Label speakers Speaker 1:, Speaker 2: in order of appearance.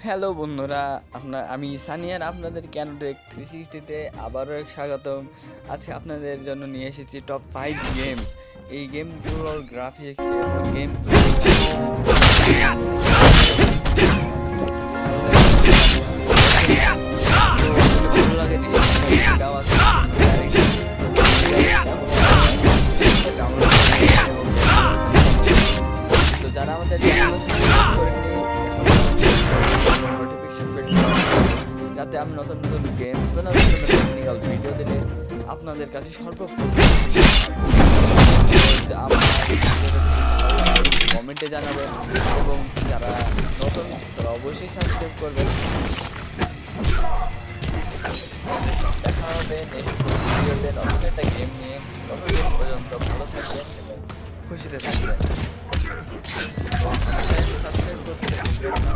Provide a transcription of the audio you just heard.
Speaker 1: Hello বন্ধুরা, আমি সানিয়ার আপনাদের ক্যানোটেক 360-তে আবারও স্বাগতম। আজকে আপনাদের জন্য নিয়ে এসেছি টপ 5 গেমস। এই গেমগুলোর গ্রাফিক্স এবং গেম তো যারা আমাদের চ্যানেল সাবস্ক্রাইব করেননি নোটিফিকেশন বেল যাতে আমি নতুন নতুন গেমস বা নতুন নতুন টেকনিক্যাল ভিডিও দিলে আপনাদের কাছে সর্বপ্রথম কমেন্টে জানাবেন এবং যারা নতুন তারা অবশ্যই সাবস্ক্রাইব করবেন। দেখা হবে নেক্সট ভিডিওতে নতুন একটা গেম নিয়ে। ততদিন পর্যন্ত ভালো থাকবেন এবং খুশিতে থাকবেন। সাবস্ক্রাইব করতে